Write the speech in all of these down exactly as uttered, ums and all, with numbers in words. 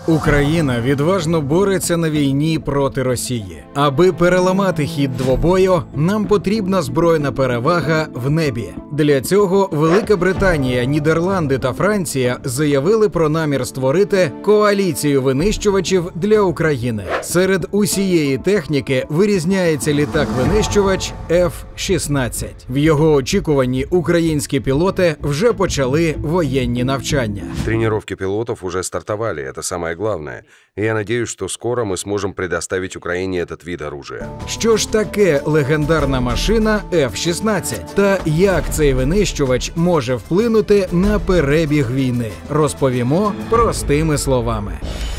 Україна відважно бореться на війні проти Росії. Аби переламати хід двобою, нам потрібна збройна перевага в небі. Для цього Велика Британія, Нідерланди та Франція заявили про намір створити коаліцію винищувачів для України. Серед усієї техніки вирізняється літак-винищувач еф шістнадцять. В його очікуванні українські пілоти вже почали воєнні навчання. Тренировки пилотов уже стартовали, это самое главное. И я надеюсь, что скоро мы сможем предоставить Украине этот вид оружия. Що ж таке легендарна машина еф шістнадцять? Та як цей винищувач може вплинути на перебіг війни? Розповімо простими словами.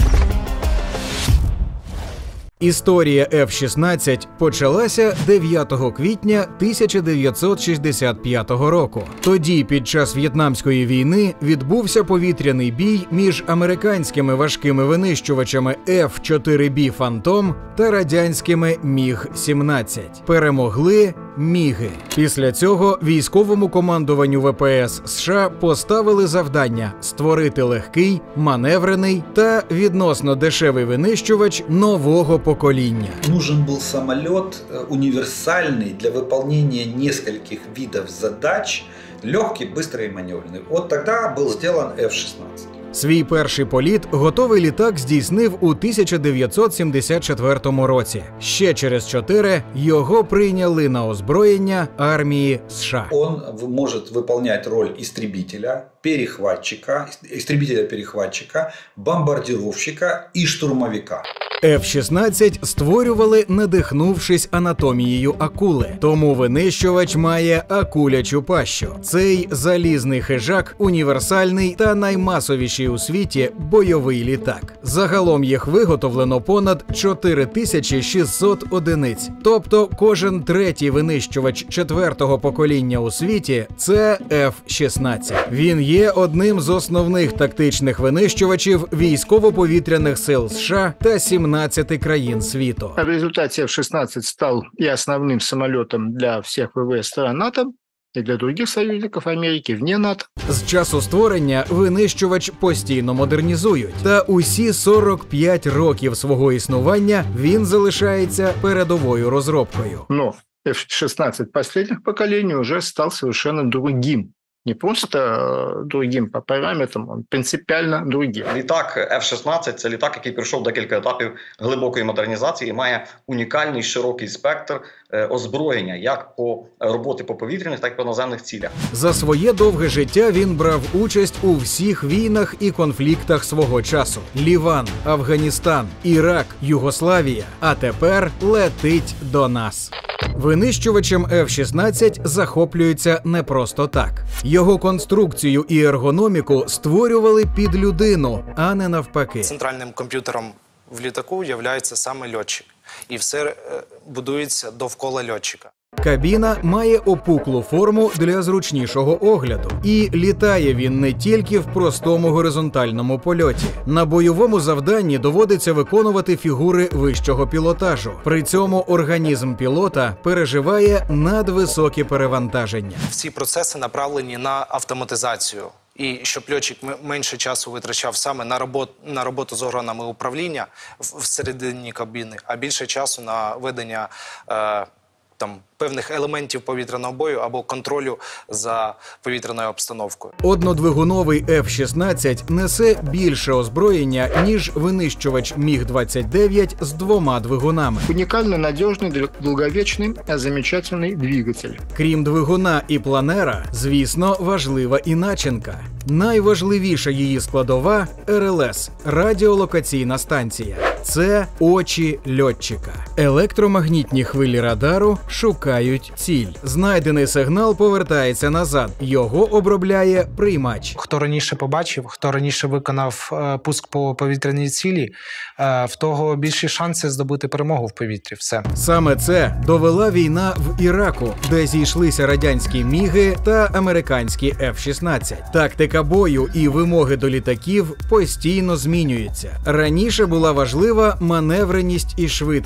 Історія еф шістнадцять почалася дев'ятого квітня тисяча дев'ятсот шістдесят п'ятого року. Тоді, під час В'єтнамської війни, відбувся повітряний бій між американськими важкими винищувачами еф чотири бі «Фантом» та радянськими міг сімнадцять. Перемогли міги. Після цього військовому командуванню ве пе ес США поставили завдання створити легкий, маневрений та відносно дешевий винищувач нового покоління. Нужен был самолет универсальный для выполнения нескольких видов задач, легкий, быстрый и маневренный. Вот тогда был сделан еф шістнадцять. Свій перший політ готовий літак здійснив у тисяча дев'ятсот сімдесят четвертому році. Ще через чотири його прийняли на озброєння армії США. Он может выполнять роль истребителя, перехватчика, истребителя-перехватчика, бомбардировщика и штурмовика. еф шістнадцять створювали, надихнувшись анатомією акули. Тому винищувач має акулячу пащу. Цей залізний хижак – універсальний та наймасовіший у світі бойовий літак. Загалом їх виготовлено понад чотири тисячі шістсот одиниць. Тобто кожен третій винищувач четвертого покоління у світі – це еф шістнадцять. Він є одним з основних тактичних винищувачів військово-повітряних сил США та сімнадцяти країн світу. В результате еф шістнадцять стал и основным самолетом для всех вэ вэ эс стран НАТО и для других союзников Америки вне НАТО. З часу створення винищувач постійно модернізують. Та усі сорок п'ять років свого існування він залишається передовою розробкою. Но еф шістнадцять последних поколений уже стал совершенно другим. Не просто другим по параметрам, он принципіально другим. Літак еф шістнадцять – це літак, який пройшов декілька етапів глибокої модернізації і має унікальний широкий спектр озброєння, як по роботи по повітряних, так і по наземних цілях. За своє довге життя він брав участь у всіх війнах і конфліктах свого часу. Ліван, Афганістан, Ірак, Югославія. А тепер летить до нас. Винищувачем еф шістнадцять захоплюються не просто так. Його конструкцію і ергономіку створювали під людину, а не навпаки. Центральним комп'ютером в літаку є саме льотчик. І все будується довкола льотчика. Кабіна має опуклу форму для зручнішого огляду. І літає він не тільки в простому горизонтальному польоті. На бойовому завданні доводиться виконувати фігури вищого пілотажу. При цьому організм пілота переживає надвисокі перевантаження. Всі процеси направлені на автоматизацію. І щоб льотчик менше часу витрачав саме на роботу, на роботу з органами управління всередині кабіни, а більше часу на ведення е, там, певних елементів повітряного бою або контролю за повітряною обстановкою. Однодвигуновий еф шістнадцять несе більше озброєння, ніж винищувач міг двадцять дев'ять з двома двигунами. Унікально надіжний, довговічний, замечательний двигатель. Крім двигуна і планера, звісно, важлива і начинка. Найважливіша її складова – ер ел ес – радіолокаційна станція. Це очі льотчика. Електромагнітні хвилі радару шукають ціль. Знайдений сигнал повертається назад. Його обробляє приймач. Хто раніше побачив, хто раніше виконав е, пуск по повітряній цілі, е, в того більші шанси здобути перемогу в повітрі. Все. Саме це довела війна в Іраку, де зійшлися радянські міги та американські еф шістнадцять. Тактика бою і вимоги до літаків постійно змінюються. Раніше була важлива маневреність і швидкість.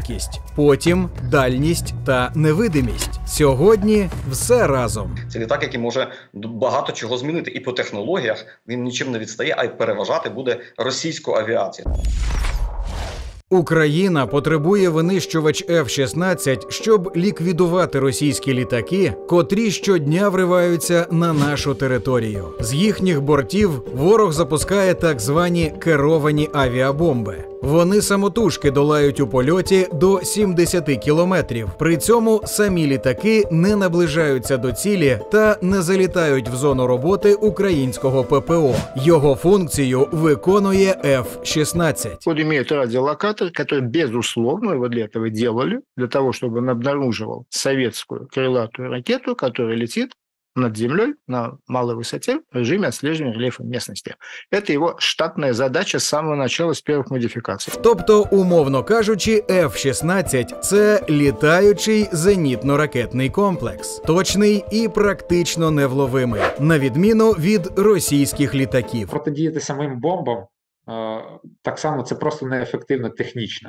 потім дальність та невидимість. Сьогодні все разом. Це літак, який може багато чого змінити. І по технологіях він нічим не відстає, а й переважати буде російську авіацію. Україна потребує винищувач еф шістнадцять, щоб ліквідувати російські літаки, котрі щодня вриваються на нашу територію. З їхніх бортів ворог запускає так звані керовані авіабомби. Вони самотужки долають у польоті до сімдесят кілометрів. При цьому самі літаки не наближаються до цілі та не залітають в зону роботи українського пе пе о. Його функцію виконує еф шістнадцять. Он имеет радиолокатор, который, безусловно, его для этого делали, для того, чтобы он обнаруживал советскую крылатую ракету, которая летит над землей на малой высоте в режиме отслеживания рельефа местности. Это его штатная задача с самого начала, с первых модификаций. Тобто, умовно кажучи, еф шістнадцять – це літаючий зенітно-ракетний комплекс. Точний і практично невловимий, на відміну від російських літаків. Протидіяти самим бомбам так само це просто неефективно технічно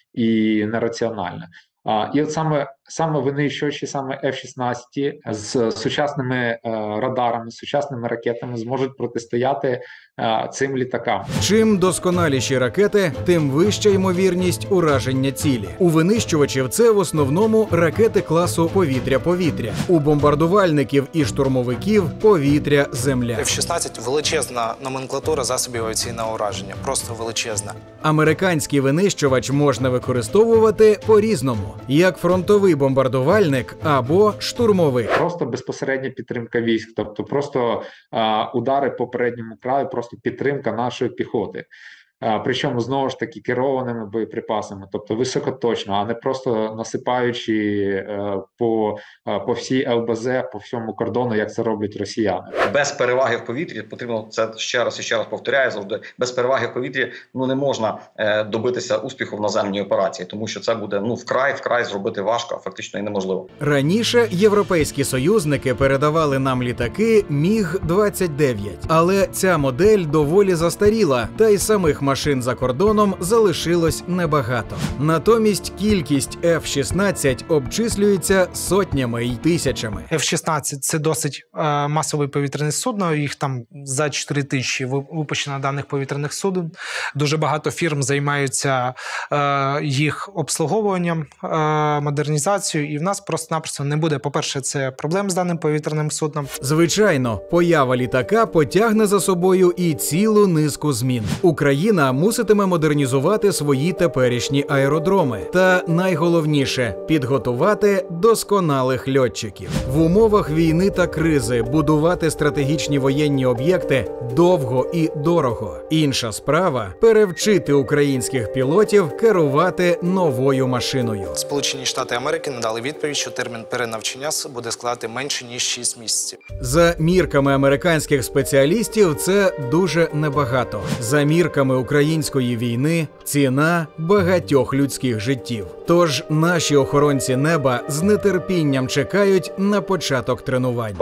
і нераціонально. І от саме, саме винищувачі, саме еф шістнадцять з сучасними е, радарами, сучасними ракетами зможуть протистояти е, цим літакам. Чим досконаліші ракети, тим вища ймовірність ураження цілі. У винищувачів це в основному ракети класу повітря-повітря. У бомбардувальників і штурмовиків повітря-земля. еф шістнадцять – величезна номенклатура засобів авіаційного ураження. Просто величезна. Американський винищувач можна використовувати по-різному. Як фронтовий бомбардувальник або штурмовик. Просто безпосередня підтримка військ, тобто просто а, удари по передньому краю, просто підтримка нашої піхоти. А, причому, знову ж таки, керованими боєприпасами, тобто високоточно, а не просто насипаючи е, по, е, по всій ел бе зет, по всьому кордону, як це роблять росіяни. Без переваги в повітрі, потрібно це ще раз і ще раз повторяю завжди, без переваги в повітрі ну, не можна е, добитися успіху в наземній операції, тому що це буде ну, вкрай, вкрай зробити важко, а фактично і неможливо. Раніше європейські союзники передавали нам літаки міг двадцять дев'ять, але ця модель доволі застаріла, та й самих машин за кордоном залишилось небагато. Натомість кількість еф шістнадцять обчислюється сотнями й тисячами. еф шістнадцять – це досить е, масове повітряне судно, їх там за чотири тисячі випущено даних повітряних суден. Дуже багато фірм займаються е, їх обслуговуванням, е, модернізацією, і в нас просто-напросто не буде, по-перше, це проблем з даним повітряним судном. Звичайно, поява літака потягне за собою і цілу низку змін. Україна муситиме модернізувати свої теперішні аеродроми. Та найголовніше – підготувати досконалих льотчиків. В умовах війни та кризи будувати стратегічні воєнні об'єкти довго і дорого. Інша справа – перевчити українських пілотів керувати новою машиною. Сполучені Штати Америки надали відповідь, що термін перенавчання буде складати менше, ніж шість місяців. За мірками американських спеціалістів це дуже небагато. За мірками української війни ціна багатьох людських життів. Тож наші охоронці неба з нетерпінням чекають на початок тренувань.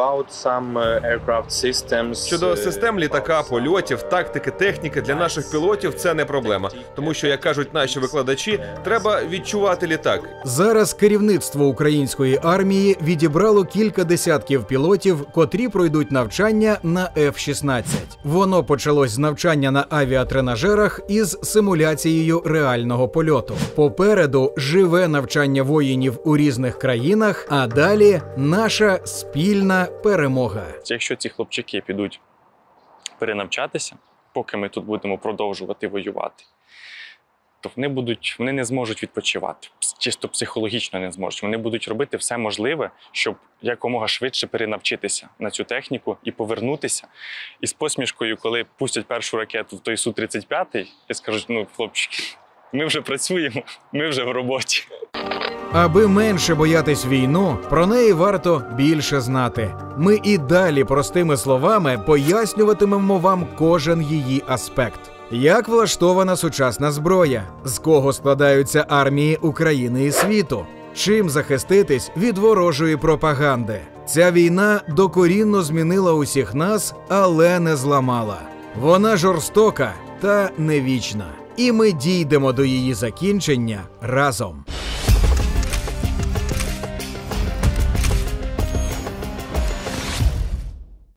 Щодо систем літака, польотів, тактики, техніки для наших пілотів – це не проблема. Тому що, як кажуть наші викладачі, треба відчувати літак. Зараз керівництво української армії відібрало кілька десятків пілотів, котрі пройдуть навчання на еф шістнадцять. Воно почалось з навчання на авіатренажерах із симуляцією реального польоту. Попереду живе навчання воїнів у різних країнах, а далі наша спільна перемога. Якщо ці хлопчики підуть перенавчатися, поки ми тут будемо продовжувати воювати, то вони будуть, вони не зможуть відпочивати, чисто психологічно не зможуть. Вони будуть робити все можливе, щоб якомога швидше перенавчитися на цю техніку і повернутися. І з посмішкою, коли пустять першу ракету в той Су тридцять п'ять, і скажуть, ну, хлопчики, ми вже працюємо, ми вже в роботі. Аби менше боятись війну, про неї варто більше знати. Ми і далі простими словами пояснюватимемо вам кожен її аспект. Як влаштована сучасна зброя? З кого складаються армії України і світу? Чим захиститись від ворожої пропаганди? Ця війна докорінно змінила усіх нас, але не зламала. Вона жорстока та не вічна. І ми дійдемо до її закінчення разом.